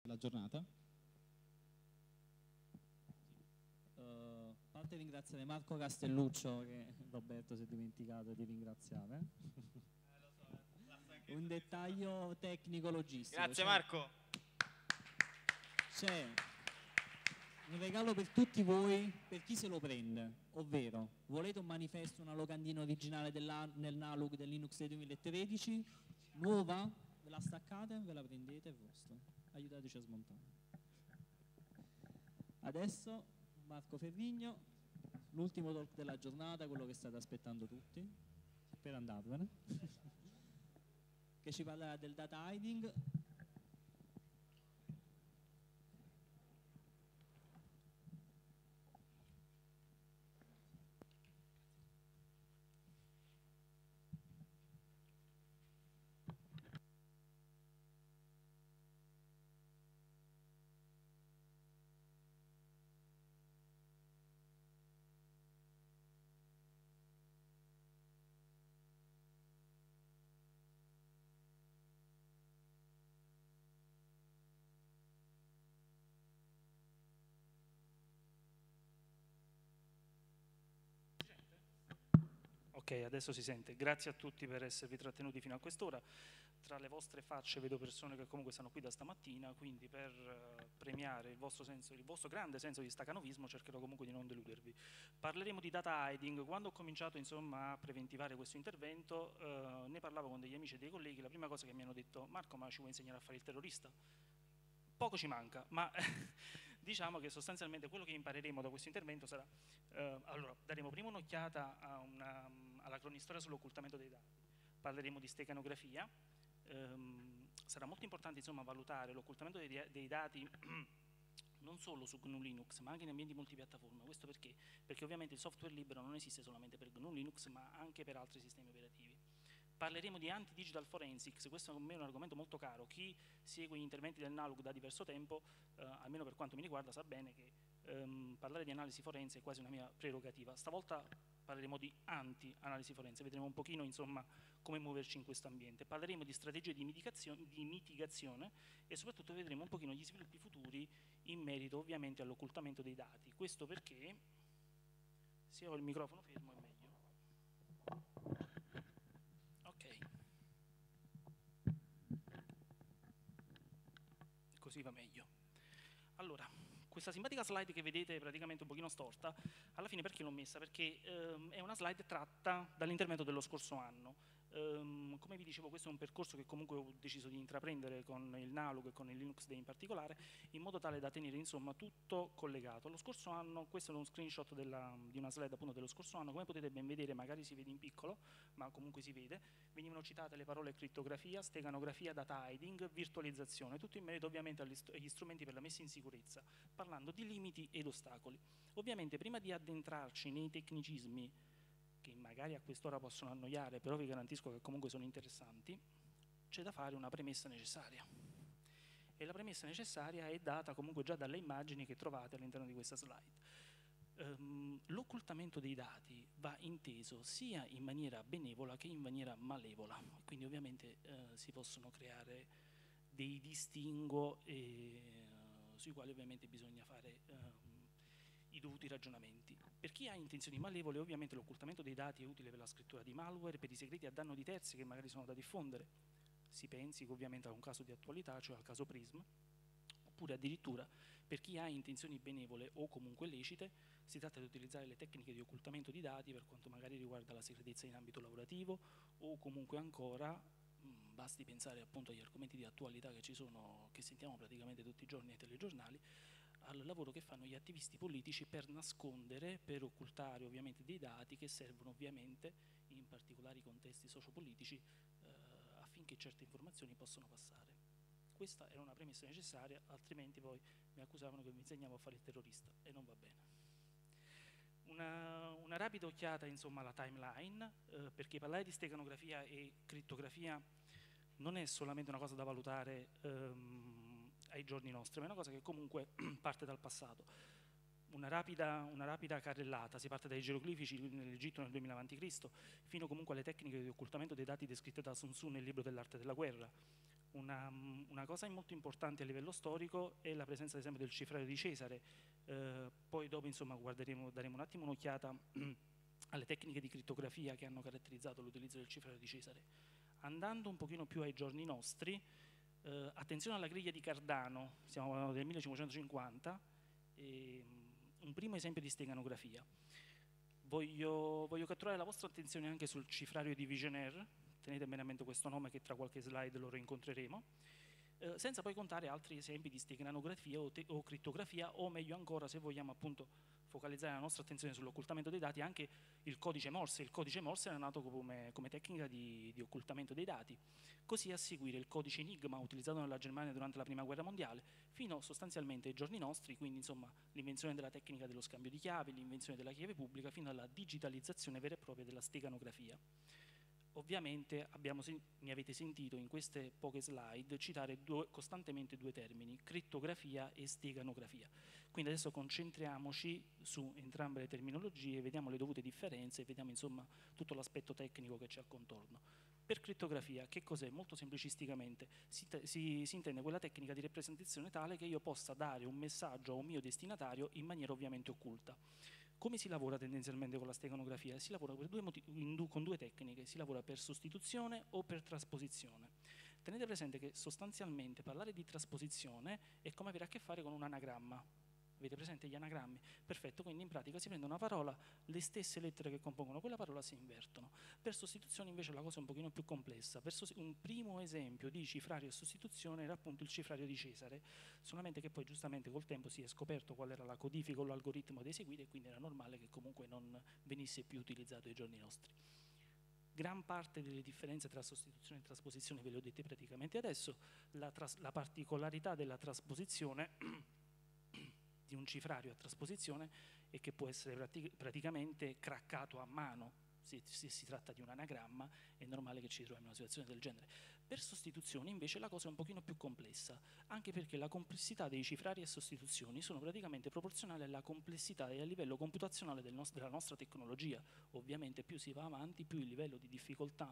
della giornata. A parte ringraziare Marco Castelluccio, che Roberto si è dimenticato di ringraziare. Un dettaglio tecnico logistico. Grazie Marco. C'è un regalo per tutti voi, per chi se lo prende, ovvero volete un manifesto, una locandina originale nel NALUG del Linux del 2013, nuova, ve la staccate, ve la prendete, è vostra. Aiutateci a smontare. Adesso Marco Ferrigno, l'ultimo talk della giornata, quello che state aspettando tutti, per andarvene, che ci parlerà del data hiding. Ok, adesso si sente. Grazie a tutti per esservi trattenuti fino a quest'ora. Tra le vostre facce vedo persone che comunque stanno qui da stamattina, quindi per premiare il vostro grande senso di stacanovismo cercherò comunque di non deludervi. Parleremo di data hiding. Quando ho cominciato insomma a preventivare questo intervento ne parlavo con degli amici e dei colleghi. La prima cosa che mi hanno detto: Marco, ma ci vuoi insegnare a fare il terrorista? Poco ci manca, ma diciamo che sostanzialmente quello che impareremo da questo intervento sarà, allora, daremo prima un'occhiata alla cronistoria sull'occultamento dei dati, parleremo di steganografia, sarà molto importante insomma valutare l'occultamento dei dati non solo su GNU Linux ma anche in ambienti multipiattaforma. Questo perché? Perché ovviamente il software libero non esiste solamente per GNU Linux ma anche per altri sistemi operativi. Parleremo di anti-digital forensics, questo è un argomento molto caro. Chi segue gli interventi del NALUG da diverso tempo, almeno per quanto mi riguarda, sa bene che parlare di analisi forense è quasi una mia prerogativa. Stavolta parleremo di anti-analisi forense, vedremo un pochino insomma come muoverci in questo ambiente. Parleremo di strategie di mitigazione e soprattutto vedremo un pochino gli sviluppi futuri in merito ovviamente all'occultamento dei dati. Questo perché, se ho il microfono fermo è meglio. Così va meglio. Allora, questa simpatica slide che vedete praticamente un pochino storta, alla fine perché l'ho messa? Perché è una slide tratta dall'intervento dello scorso anno. Come vi dicevo, questo è un percorso che comunque ho deciso di intraprendere con il NALUG e con il Linux Day in particolare, in modo tale da tenere insomma tutto collegato. Lo scorso anno, questo è uno screenshot di una slide appunto dello scorso anno, come potete ben vedere, magari si vede in piccolo, ma comunque si vede, venivano citate le parole crittografia, steganografia, data hiding, virtualizzazione, tutto in merito ovviamente agli strumenti per la messa in sicurezza, parlando di limiti ed ostacoli. Ovviamente prima di addentrarci nei tecnicismi che magari a quest'ora possono annoiare, però vi garantisco che comunque sono interessanti, c'è da fare una premessa necessaria. E la premessa necessaria è data comunque già dalle immagini che trovate all'interno di questa slide. L'occultamento dei dati va inteso sia in maniera benevola che in maniera malevola, quindi ovviamente si possono creare dei distinguo sui quali ovviamente bisogna fare i dovuti ragionamenti. Per chi ha intenzioni malevole, ovviamente l'occultamento dei dati è utile per la scrittura di malware, per i segreti a danno di terzi che magari sono da diffondere. Si pensi che ovviamente a un caso di attualità, cioè al caso Prism, oppure addirittura per chi ha intenzioni benevole o comunque lecite, si tratta di utilizzare le tecniche di occultamento di dati per quanto magari riguarda la segretezza in ambito lavorativo o comunque ancora, basti pensare appunto agli argomenti di attualità che ci sono, che sentiamo praticamente tutti i giorni nei telegiornali, al lavoro che fanno gli attivisti politici per nascondere, per occultare ovviamente dei dati che servono ovviamente in particolari contesti sociopolitici affinché certe informazioni possano passare. Questa era una premessa necessaria, altrimenti poi mi accusavano che mi insegnavo a fare il terrorista e non va bene. Una rapida occhiata insomma alla timeline, perché parlare di steganografia e crittografia non è solamente una cosa da valutare ai giorni nostri, ma è una cosa che comunque parte dal passato. Una rapida carrellata, si parte dai geroglifici nell'Egitto nel 2000 a.C. fino comunque alle tecniche di occultamento dei dati descritte da Sun Tzu nel libro dell'arte della guerra. Una cosa molto importante a livello storico è la presenza, ad esempio, del cifrario di Cesare. Poi dopo, insomma, daremo un attimo un'occhiata alle tecniche di crittografia che hanno caratterizzato l'utilizzo del cifrario di Cesare. Andando un pochino più ai giorni nostri, attenzione alla griglia di Cardano, stiamo parlando del 1550, un primo esempio di steganografia. Voglio catturare la vostra attenzione anche sul cifrario di Vigenère, tenete bene a mente questo nome che tra qualche slide lo rincontreremo, senza poi contare altri esempi di steganografia o crittografia, o meglio ancora, se vogliamo appunto focalizzare la nostra attenzione sull'occultamento dei dati, anche il codice Morse. Il codice Morse era nato come tecnica di occultamento dei dati, così a seguire il codice Enigma utilizzato nella Germania durante la Prima Guerra Mondiale, fino sostanzialmente ai giorni nostri, quindi insomma l'invenzione della tecnica dello scambio di chiavi, l'invenzione della chiave pubblica, fino alla digitalizzazione vera e propria della steganografia. Ovviamente mi avete sentito in queste poche slide citare costantemente due termini, crittografia e steganografia. Quindi adesso concentriamoci su entrambe le terminologie, vediamo le dovute differenze e vediamo insomma tutto l'aspetto tecnico che c'è al contorno. Per crittografia, che cos'è? Molto semplicisticamente si intende quella tecnica di rappresentazione tale che io possa dare un messaggio a un mio destinatario in maniera ovviamente occulta. Come si lavora tendenzialmente con la steganografia? Si lavora con due tecniche, si lavora per sostituzione o per trasposizione. Tenete presente che sostanzialmente parlare di trasposizione è come avere a che fare con un anagramma. Avete presente gli anagrammi? Perfetto, quindi in pratica si prende una parola, le stesse lettere che compongono quella parola si invertono. Per sostituzione invece la cosa è un pochino più complessa. Un primo esempio di cifrario e sostituzione era appunto il cifrario di Cesare, solamente che poi giustamente col tempo si è scoperto qual era la codifica o l'algoritmo da eseguire e quindi era normale che comunque non venisse più utilizzato ai giorni nostri. Gran parte delle differenze tra sostituzione e trasposizione ve le ho dette praticamente adesso. La particolarità della trasposizione di un cifrario a trasposizione è che può essere praticamente craccato a mano. Se si tratta di un anagramma è normale che ci troviamo in una situazione del genere. Per sostituzione invece la cosa è un pochino più complessa, anche perché la complessità dei cifrari e sostituzioni sono praticamente proporzionali alla complessità e al livello computazionale della nostra tecnologia. Ovviamente più si va avanti, più il livello di difficoltà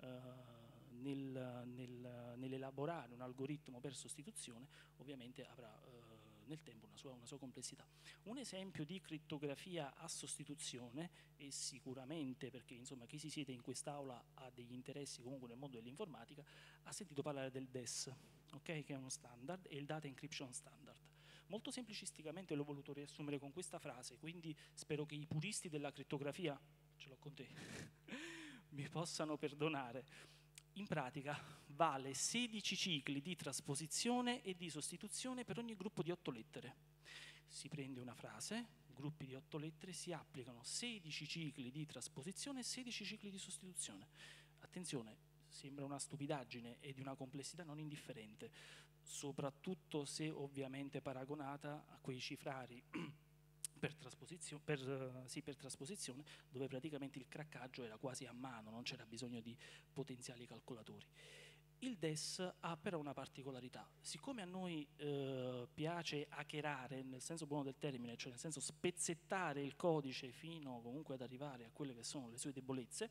nell'elaborare un algoritmo per sostituzione ovviamente avrà nel tempo una sua complessità. Un esempio di crittografia a sostituzione, e sicuramente perché insomma chi si siede in quest'aula ha degli interessi comunque nel mondo dell'informatica, ha sentito parlare del DES, okay? Che è uno standard, è il Data Encryption Standard. Molto semplicisticamente l'ho voluto riassumere con questa frase, quindi spero che i puristi della crittografia, ce l'ho con te, mi possano perdonare. In pratica vale 16 cicli di trasposizione e di sostituzione per ogni gruppo di 8 lettere. Si prende una frase, gruppi di 8 lettere, si applicano 16 cicli di trasposizione e 16 cicli di sostituzione. Attenzione, sembra una stupidaggine e di una complessità non indifferente, soprattutto se ovviamente paragonata a quei cifrari per trasposizione, dove praticamente il craccaggio era quasi a mano, non c'era bisogno di potenziali calcolatori. Il DES ha però una particolarità, siccome a noi piace hackerare nel senso buono del termine, cioè nel senso spezzettare il codice fino comunque ad arrivare a quelle che sono le sue debolezze,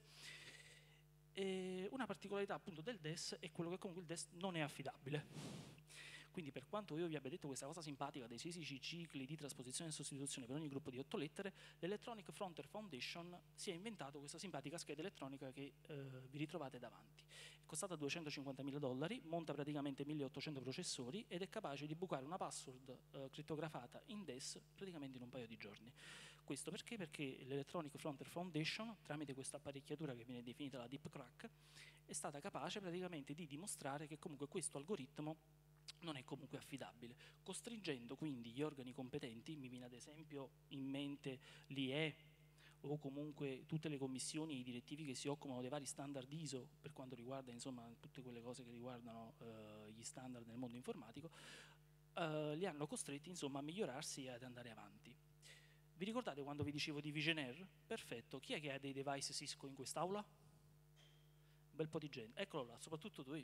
una particolarità appunto del DES è quello che comunque il DES non è affidabile. Quindi per quanto io vi abbia detto questa cosa simpatica dei 16 cicli di trasposizione e sostituzione per ogni gruppo di 8 lettere, l'Electronic Frontier Foundation si è inventato questa simpatica scheda elettronica che vi ritrovate davanti. È costata $250.000, monta praticamente 1800 processori ed è capace di bucare una password crittografata in DES praticamente in un paio di giorni. Questo perché? Perché l'Electronic Frontier Foundation, tramite questa apparecchiatura che viene definita la Deep Crack, è stata capace praticamente di dimostrare che comunque questo algoritmo non è comunque affidabile, costringendo quindi gli organi competenti, mi viene ad esempio in mente l'IE o comunque tutte le commissioni e i direttivi che si occupano dei vari standard ISO per quanto riguarda insomma tutte quelle cose che riguardano gli standard nel mondo informatico, li hanno costretti insomma a migliorarsi e ad andare avanti. Vi ricordate quando vi dicevo di Vigenère? Perfetto, chi è che ha dei device Cisco in quest'aula? Un bel po' di gente, eccolo là, soprattutto tu.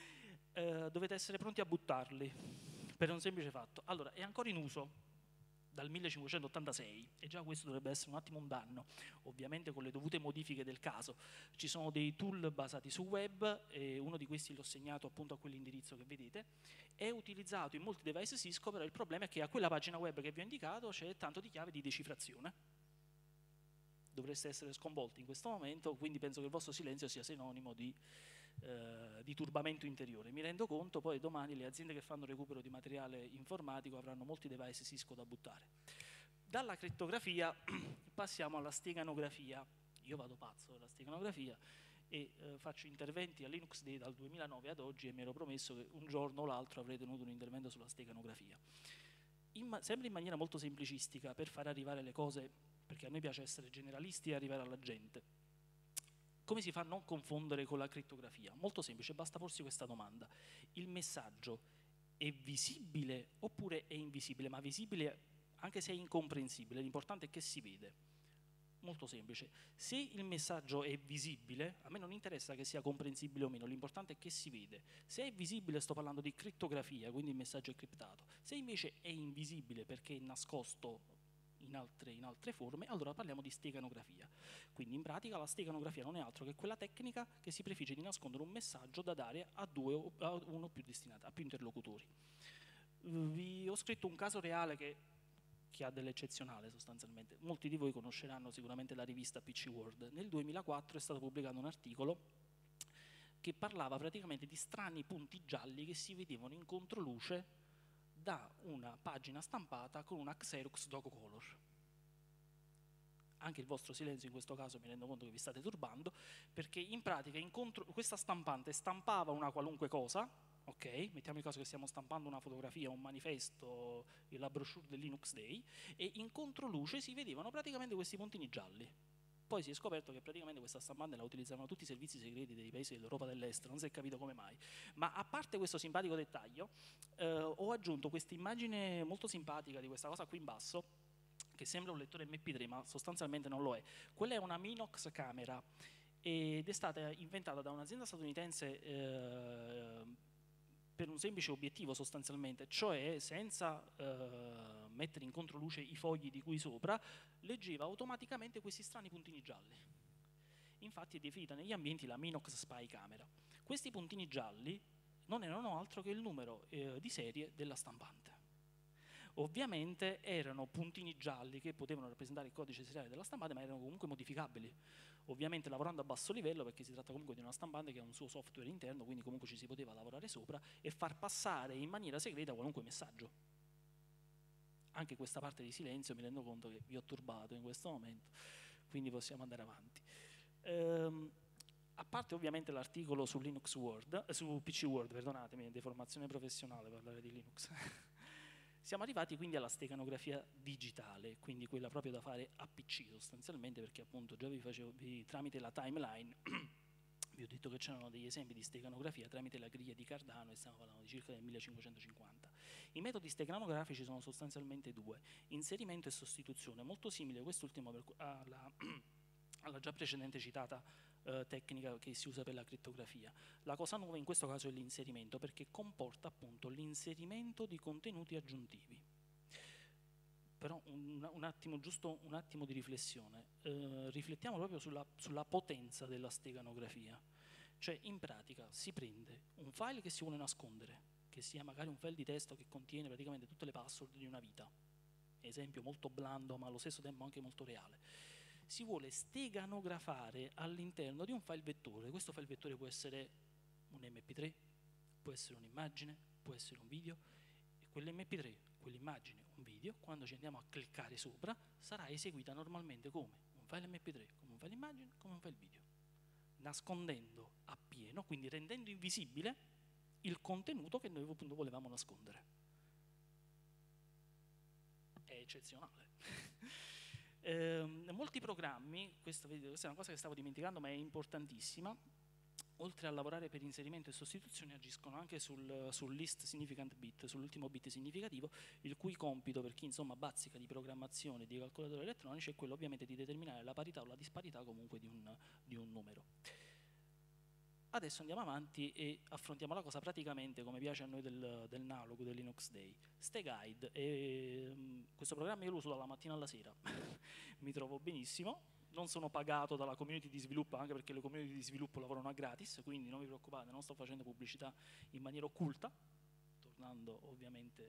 Dovete essere pronti a buttarli per un semplice fatto. Allora, è ancora in uso dal 1586, e già questo dovrebbe essere un attimo un danno, ovviamente con le dovute modifiche del caso. Ci sono dei tool basati su web, e uno di questi l'ho segnato appunto a quell'indirizzo che vedete, è utilizzato in molti device Cisco, però il problema è che a quella pagina web che vi ho indicato c'è tanto di chiave di decifrazione. Dovreste essere sconvolti in questo momento, quindi penso che il vostro silenzio sia sinonimo di turbamento interiore. Mi rendo conto, poi domani le aziende che fanno recupero di materiale informatico avranno molti device Cisco da buttare. Dalla crittografia passiamo alla steganografia. Io vado pazzo della steganografia e faccio interventi a Linux Day dal 2009 ad oggi, e mi ero promesso che un giorno o l'altro avrei tenuto un intervento sulla steganografia. Sempre in maniera molto semplicistica, per far arrivare le cose, perché a noi piace essere generalisti e arrivare alla gente. Come si fa a non confondere con la crittografia? Molto semplice, basta porsi questa domanda: il messaggio è visibile oppure è invisibile? Ma visibile anche se è incomprensibile, l'importante è che si vede. Molto semplice, se il messaggio è visibile, a me non interessa che sia comprensibile o meno, l'importante è che si vede. Se è visibile sto parlando di crittografia, quindi il messaggio è criptato. Se invece è invisibile perché è nascosto in altre forme, allora parliamo di steganografia. Quindi in pratica la steganografia non è altro che quella tecnica che si prefigge di nascondere un messaggio da dare a uno o più destinatari, a più interlocutori. Vi ho scritto un caso reale che ha dell'eccezionale sostanzialmente. Molti di voi conosceranno sicuramente la rivista PC World. Nel 2004 è stato pubblicato un articolo che parlava praticamente di strani punti gialli che si vedevano in controluce da una pagina stampata con una Xerox Doco Color. Anche il vostro silenzio in questo caso mi rendo conto che vi state turbando, perché in pratica questa stampante stampava una qualunque cosa, ok? Mettiamo il caso che stiamo stampando una fotografia, un manifesto, la brochure del Linux Day, e in controluce si vedevano praticamente questi puntini gialli. Poi si è scoperto che praticamente questa stampante la utilizzavano tutti i servizi segreti dei paesi dell'Europa dell'Est, non si è capito come mai. Ma a parte questo simpatico dettaglio, ho aggiunto questa immagine molto simpatica di questa cosa qui in basso, che sembra un lettore MP3, ma sostanzialmente non lo è. Quella è una Minox camera ed è stata inventata da un'azienda statunitense per un semplice obiettivo sostanzialmente, cioè senza mettere in controluce i fogli di qui sopra, leggeva automaticamente questi strani puntini gialli. Infatti è definita negli ambienti la Minox Spy Camera. Questi puntini gialli non erano altro che il numero di serie della stampante. Ovviamente erano puntini gialli che potevano rappresentare il codice seriale della stampante, ma erano comunque modificabili. Ovviamente lavorando a basso livello, perché si tratta comunque di una stampante che ha un suo software interno, quindi comunque ci si poteva lavorare sopra e far passare in maniera segreta qualunque messaggio. Anche questa parte di silenzio mi rendo conto che vi ho turbato in questo momento, quindi possiamo andare avanti. A parte ovviamente l'articolo su Linux World, su PC World, perdonatemi, deformazione professionale parlare di Linux. Siamo arrivati quindi alla steganografia digitale, quindi quella proprio da fare a PC sostanzialmente, perché appunto già tramite la timeline vi ho detto che c'erano degli esempi di steganografia tramite la griglia di Cardano, e stiamo parlando di circa del 1550. I metodi steganografici sono sostanzialmente due: inserimento e sostituzione, molto simile quest'ultimo alla già precedente citata tecnica che si usa per la crittografia. La cosa nuova in questo caso è l'inserimento, perché comporta appunto l'inserimento di contenuti aggiuntivi. Però giusto un attimo di riflessione. Riflettiamo proprio sulla potenza della steganografia. Cioè, in pratica si prende un file che si vuole nascondere, che sia magari un file di testo che contiene praticamente tutte le password di una vita, esempio molto blando ma allo stesso tempo anche molto reale. Si vuole steganografare all'interno di un file vettore. Questo file vettore può essere un MP3, può essere un'immagine, può essere un video, e quell'MP3, quell'immagine, un video, quando ci andiamo a cliccare sopra, sarà eseguita normalmente come un file MP3, come un file immagine, come un file video, nascondendo appieno, quindi rendendo invisibile il contenuto che noi appunto volevamo nascondere. È eccezionale. Molti programmi, questa è una cosa che stavo dimenticando ma è importantissima, oltre a lavorare per inserimento e sostituzione agiscono anche sul least significant bit, sull'ultimo bit significativo, il cui compito, per chi insomma bazzica di programmazione e di calcolatori elettronici, è quello ovviamente di determinare la parità o la disparità comunque di un numero. Adesso andiamo avanti e affrontiamo la cosa praticamente come piace a noi del Nalog, del Linux Day. SteGuide, questo programma io lo uso dalla mattina alla sera, mi trovo benissimo, non sono pagato dalla community di sviluppo, anche perché le community di sviluppo lavorano a gratis, quindi non vi preoccupate, non sto facendo pubblicità in maniera occulta, tornando ovviamente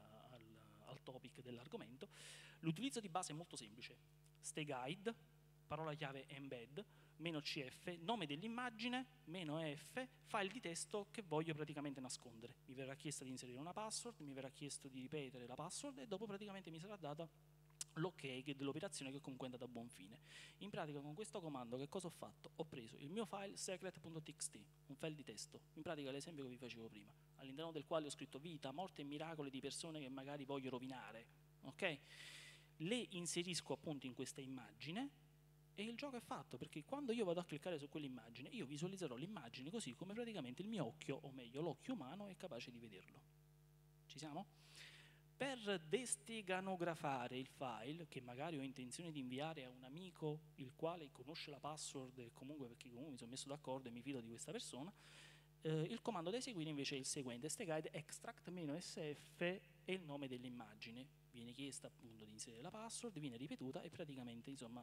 al topic dell'argomento. L'utilizzo di base è molto semplice: SteGuide, parola chiave embed, -cf, nome dell'immagine, -f, file di testo che voglio praticamente nascondere. Mi verrà chiesto di inserire una password, mi verrà chiesto di ripetere la password e dopo praticamente mi sarà data l'ok dell'operazione, che comunque è andata a buon fine. In pratica con questo comando che cosa ho fatto? Ho preso il mio file secret.txt, un file di testo, in pratica l'esempio che vi facevo prima, all'interno del quale ho scritto vita, morte e miracoli di persone che magari voglio rovinare, ok? Le inserisco appunto in questa immagine e il gioco è fatto, perché quando io vado a cliccare su quell'immagine io visualizzerò l'immagine così come praticamente il mio occhio, o meglio l'occhio umano, è capace di vederlo. Ci siamo? Per desteganografare il file, che magari ho intenzione di inviare a un amico il quale conosce la password e comunque, perché comunque mi sono messo d'accordo e mi fido di questa persona, il comando da eseguire invece è il seguente: SteGuide extract -sf e il nome dell'immagine. Viene chiesta appunto di inserire la password, viene ripetuta e praticamente insomma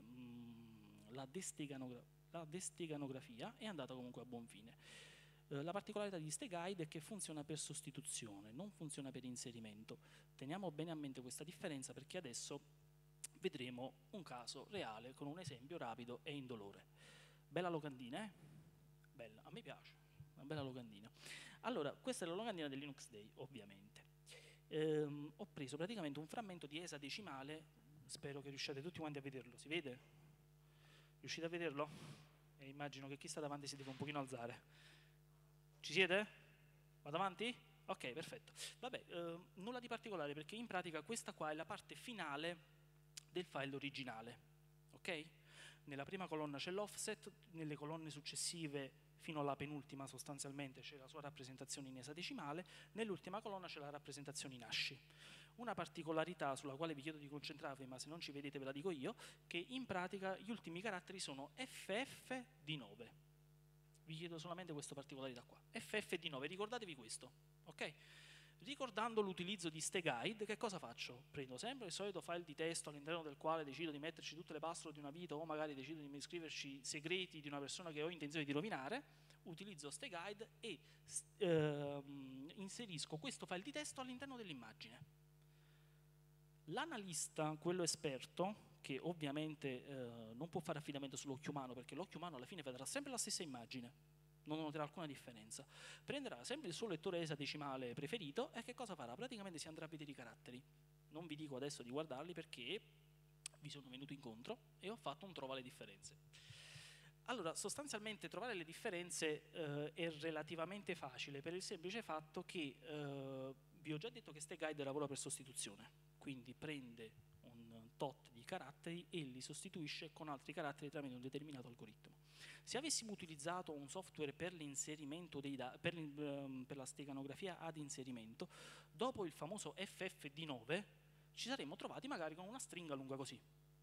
la desteganografia è andata comunque a buon fine. La particolarità di SteGuide è che funziona per sostituzione, non funziona per inserimento. Teniamo bene a mente questa differenza, perché adesso vedremo un caso reale con un esempio rapido e indolore. Bella locandina, eh? Bella, a me piace, una bella locandina. Allora, questa è la locandina del Linux Day, ovviamente. Ho preso praticamente un frammento di esadecimale, spero che riusciate tutti quanti a vederlo, si vede? Riuscite a vederlo? Immagino che chi sta davanti si deve un pochino alzare. Ci siete? Vado avanti? Ok, perfetto. Vabbè, nulla di particolare, perché in pratica questa qua è la parte finale del file originale, ok? Nella prima colonna c'è l'offset, nelle colonne successive fino alla penultima sostanzialmente c'è la sua rappresentazione in esadecimale, nell'ultima colonna c'è la rappresentazione in ASCII. Una particolarità sulla quale vi chiedo di concentrarvi, ma se non ci vedete ve la dico io, che in pratica gli ultimi caratteri sono FF di 9. Vi chiedo solamente questa particolarità qua, FF di 9, ricordatevi questo, ok? Ricordando l'utilizzo di SteGuide, che cosa faccio? Prendo sempre il solito file di testo all'interno del quale decido di metterci tutte le password di una vita, o magari decido di scriverci segreti di una persona che ho intenzione di rovinare, utilizzo SteGuide e inserisco questo file di testo all'interno dell'immagine. L'analista, quello esperto, che ovviamente non può fare affidamento sull'occhio umano, perché l'occhio umano alla fine vedrà sempre la stessa immagine, non noterà alcuna differenza, prenderà sempre il suo lettore esadecimale preferito e che cosa farà? Praticamente si andrà a vedere i caratteri. Non vi dico adesso di guardarli perché vi sono venuto incontro e ho fatto un trova le differenze. Allora, sostanzialmente trovare le differenze è relativamente facile, per il semplice fatto che vi ho già detto che SteGuide lavora per sostituzione, quindi prende un tot di caratteri e li sostituisce con altri caratteri tramite un determinato algoritmo. Se avessimo utilizzato un software per l'inserimento dei dati, per la steganografia ad inserimento, dopo il famoso FF-di9 ci saremmo trovati magari con una stringa lunga così.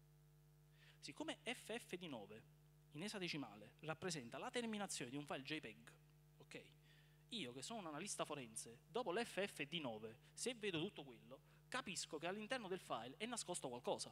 Siccome FF-di9 in esadecimale rappresenta la terminazione di un file JPEG, ok? Io che sono un analista forense, dopo l'FF-di9, se vedo tutto quello, capisco che all'interno del file è nascosto qualcosa.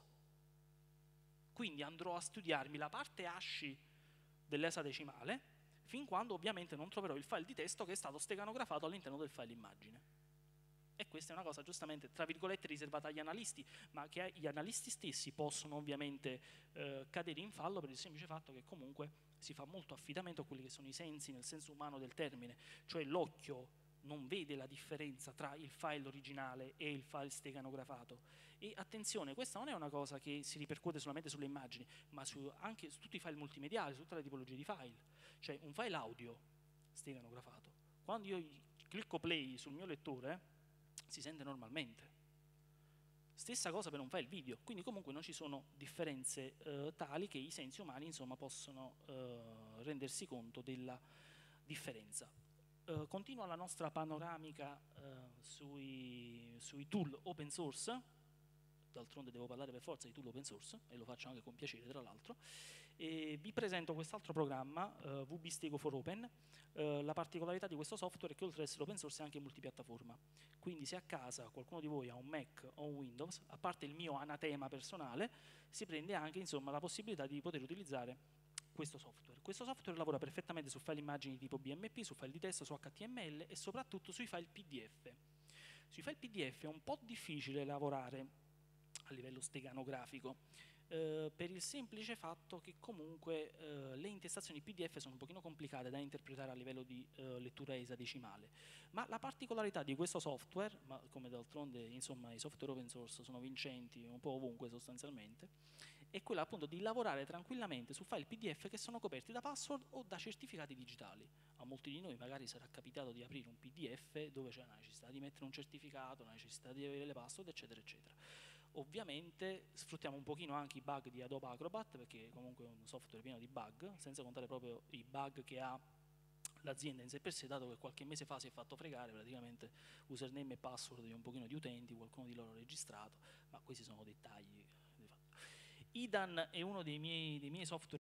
Quindi andrò a studiarmi la parte ASCII dell'esadecimale, fin quando ovviamente non troverò il file di testo che è stato steganografato all'interno del file immagine. E questa è una cosa giustamente, tra virgolette, riservata agli analisti, ma che gli analisti stessi possono ovviamente cadere in fallo per il semplice fatto che comunque si fa molto affidamento a quelli che sono i sensi nel senso umano del termine, cioè l'occhio non vede la differenza tra il file originale e il file steganografato. E attenzione, questa non è una cosa che si ripercuote solamente sulle immagini, ma anche su tutti i file multimediali, su tutta la tipologia di file. Cioè un file audio steganografato, quando io clicco play sul mio lettore, si sente normalmente. Stessa cosa per un file video, quindi comunque non ci sono differenze tali che i sensi umani insomma possono rendersi conto della differenza. Continua la nostra panoramica sui tool open source. d'altronde devo parlare per forza di tool open source, e lo faccio anche con piacere tra l'altro. Vi presento quest'altro programma, VBStego for Open. La particolarità di questo software è che oltre ad essere open source è anche multipiattaforma, quindi se a casa qualcuno di voi ha un Mac o un Windows, a parte il mio anatema personale, si prende anche insomma, la possibilità di poter utilizzare questo software. Questo software lavora perfettamente su file immagini tipo BMP, su file di testo, su HTML e soprattutto sui file PDF. Sui file PDF è un po' difficile lavorare a livello steganografico, per il semplice fatto che comunque le intestazioni PDF sono un pochino complicate da interpretare a livello di lettura esadecimale, ma la particolarità di questo software, ma come d'altronde insomma i software open source sono vincenti un po' ovunque sostanzialmente, è quella appunto di lavorare tranquillamente su file PDF che sono coperti da password o da certificati digitali. A molti di noi magari sarà capitato di aprire un PDF dove c'è la necessità di mettere un certificato, la necessità di avere le password, eccetera, eccetera. Ovviamente sfruttiamo un pochino anche i bug di Adobe Acrobat, perché comunque è un software pieno di bug, senza contare proprio i bug che ha l'azienda in sé per sé, dato che qualche mese fa si è fatto fregare praticamente username e password di un pochino di utenti, qualcuno di loro registrato, ma questi sono dettagli. IDAN è uno dei miei software